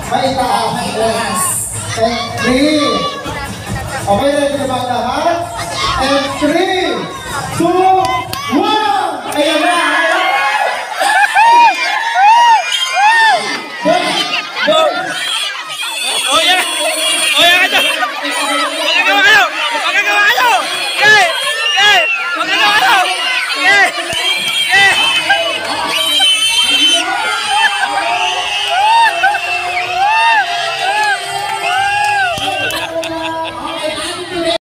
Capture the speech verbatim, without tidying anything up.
Maitaas. Maitaas. And three. Okay, ready na ba ang lahat? And three, two,